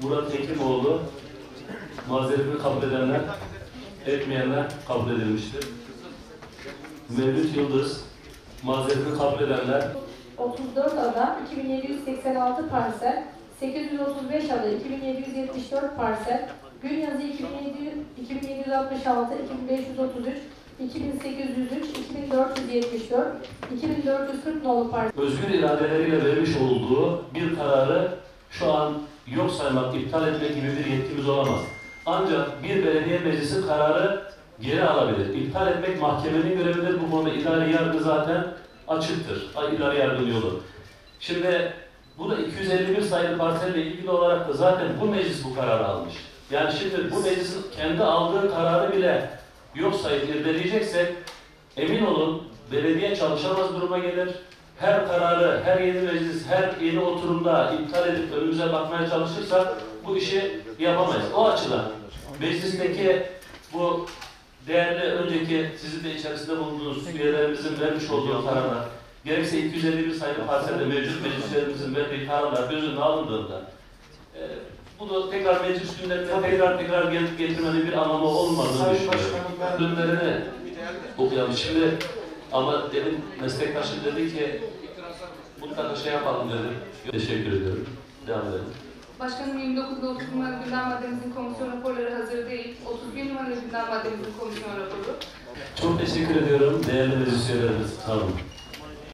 Murat Hekimoğlu mazeretini kabul edenler, etmeyenler kabul edilmiştir. Mevlüt Yıldız mazeretini kabul edenler 34 ada 2786 parsel, 835 ada 2774 parsel, Günyazı 2766, 2533, 2803, 2474, 2440 nolu parsel. özgür iradeleriyle vermiş olduğu bir kararı şu an yok saymak, iptal etmek gibi bir yetkimiz olamaz. Ancak bir belediye meclisi kararı geri alabilir. İptal etmek mahkemenin görevidir. Bu konuda idari yargı zaten açıktır. İdari yargı yolu. Şimdi bu da 251 sayılı parselle ilgili olarak da zaten bu meclis bu kararı almış. Yani şimdi bu meclisin kendi aldığı kararı bile yok sayıp irdeleyeceksek emin olun belediye çalışamaz duruma gelir. Her kararı, her yeni meclis, her yeni oturumda iptal edip önümüze bakmaya çalışırsak bu işi yapamayız. O açıdan meclisteki bu değerli önceki sizin de içerisinde bulunduğunuz üyelerimizin vermiş olduğu kararlar, gerekse 251 sayılı parselde mevcut meclislerimizin verdiği kararlar göz önüne alındığında bunu tekrar meclis gündemine tekrar getirmenin bir anlamı olmadığını düşünüyorum. Ürünlerini okuyalım. Şimdi ama demin meslektaşım dedi ki mutlaka şey yapalım dedi. Teşekkür ediyorum. Devam edelim. Başkanım 29 ve 30 numaralı gündem maddemizin komisyon raporları hazır değil. 31 numaralı gündem maddemizin komisyon raporu. Çok teşekkür ediyorum değerli meclis üyelerimiz. Sağ olun.